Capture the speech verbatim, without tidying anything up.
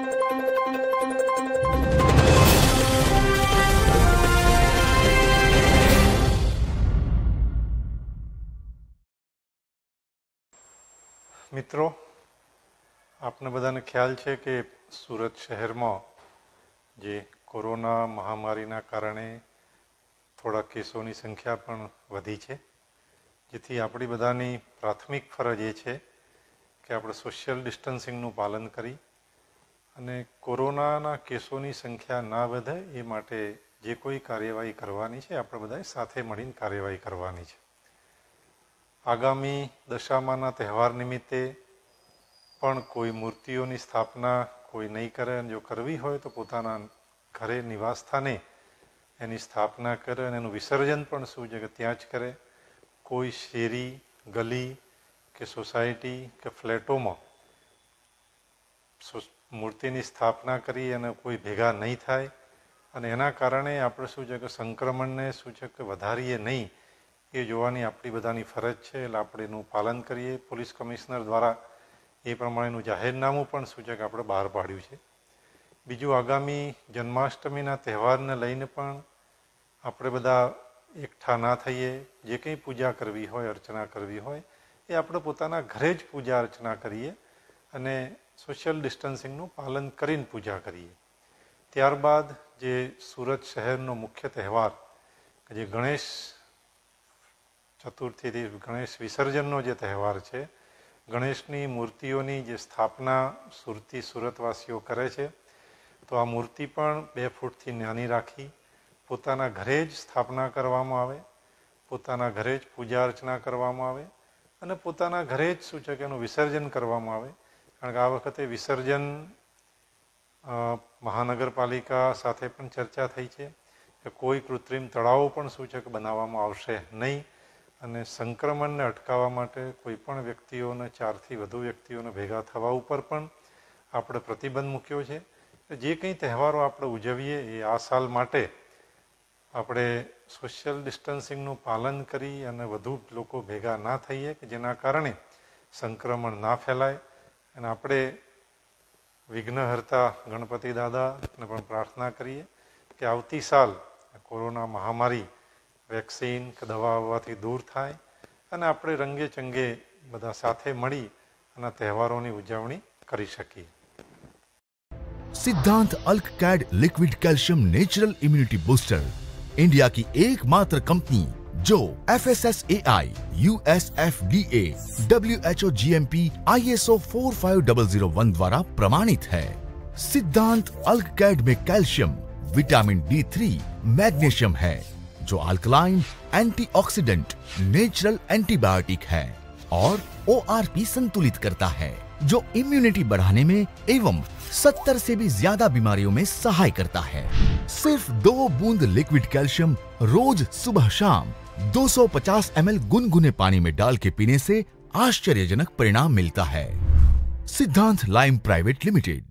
મિત્રો, આપને બધાને ખ્યાલ છે કે સુરત શહેરમાં જે કોરોના મહામારીના કારણે થોડા કેસોની સંખ્યા પણ વધી છે, જેથી આપણી બધાની પ્રાથમિક ફરજ એ છે કે આપણે સોશિયલ ડિસ્ટન્સિંગનું પાલન કરી અને કોરોનાના કેસોની સંખ્યા ના વધે એ માટે જે કોઈ કાર્યવાહી કરવાની છે આપણે બધાએ સાથે મળીને કાર્યવાહી કરવાની છે. આગામી દશામાના તહેવાર નિમિત્તે પણ કોઈ મૂર્તિઓની સ્થાપના કોઈ નહીં કરે, અને જો કરવી હોય તો પોતાના ઘરે નિવાસ સ્થાને એની સ્થાપના કરે અને એનું વિસર્જન પણ શું છે કે ત્યાં જ કરે. કોઈ શેરી, ગલી કે સોસાયટી કે ફ્લેટોમાં મૂર્તિની સ્થાપના કરી અને કોઈ ભેગા નહીં થાય, અને એના કારણે આપણે શું છે કે સંક્રમણને શું છે કે વધારીએ નહીં, એ જોવાની આપણી બધાની ફરજ છે. એટલે આપણે એનું પાલન કરીએ. પોલીસ કમિશનર દ્વારા એ પ્રમાણેનું જાહેરનામું પણ શું છે કે આપણે બહાર પાડ્યું છે. બીજું, આગામી જન્માષ્ટમીના તહેવારને લઈને પણ આપણે બધા એકઠા ના થઈએ. જે કંઈ પૂજા કરવી હોય, અર્ચના કરવી હોય, એ આપણે પોતાના ઘરે જ પૂજા અર્ચના કરીએ અને સોશિયલ ડિસ્ટન્સિંગનું પાલન કરીને પૂજા કરીએ. ત્યારબાદ જે સુરત શહેરનો મુખ્ય તહેવાર કે જે ગણેશ ચતુર્થીથી ગણેશ વિસર્જનનો જે તહેવાર છે, ગણેશની મૂર્તિઓની જે સ્થાપના સુરતી સુરતવાસીઓ કરે છે, તો આ મૂર્તિ પણ બે ફૂટથી નાની રાખી પોતાના ઘરે જ સ્થાપના કરવામાં આવે, પોતાના ઘરે જ પૂજા અર્ચના કરવામાં આવે અને પોતાના ઘરે જ શું છે કે એનું વિસર્જન કરવામાં આવે. કારણ કે આ વખતે વિસર્જન મહાનગરપાલિકા સાથે પણ ચર્ચા થઈ છે કે કોઈ કૃત્રિમ તળાવો પણ શું છે કે બનાવવામાં આવશે નહીં, અને સંક્રમણને અટકાવવા માટે કોઈ પણ વ્યક્તિઓને, ચારથી વધુ વ્યક્તિઓને ભેગા થવા ઉપર પણ આપણે પ્રતિબંધ મૂક્યો છે. જે કંઈ તહેવારો આપણે ઉજવીએ એ આ સાલ માટે આપણે સોશિયલ ડિસ્ટન્સિંગનું પાલન કરી અને વધુ લોકો ભેગા ના થઈએ કે જેના કારણે સંક્રમણ ના ફેલાય. અને આપણે વિઘ્નહર્તા ગણપતિ દાદાને પણ પ્રાર્થના કરીએ કે આવતી સાલ કોરોના મહામારી વેક્સિન કે દવા આવવાથી દૂર થાય અને આપણે રંગે ચંગે બધા સાથે મળી અને તહેવારોની ઉજવણી કરી શકીએ. Siddhant Alkcad liquid calcium natural immunity booster India की एकमात्र कंपनी जो F S S A I, U S F D A, W H O G M P, I S O four five zero zero one द्वारा प्रमाणित है. Siddhant Alkcad में calcium, vitamin D three, magnesium है जो alkaline, antioxidant, natural antibiotic है और O R P संतुलित करता है जो इम्यूनिटी बढ़ाने में एवं सत्तर से भी ज्यादा बीमारियों में सहाय करता है. सिर्फ दो बूंद लिक्विड कैल्शियम रोज सुबह शाम दो सौ पचास एम एल गुनगुने पानी में डाल के पीने से आश्चर्यजनक परिणाम मिलता है. सिद्धांत लाइम प्राइवेट लिमिटेड,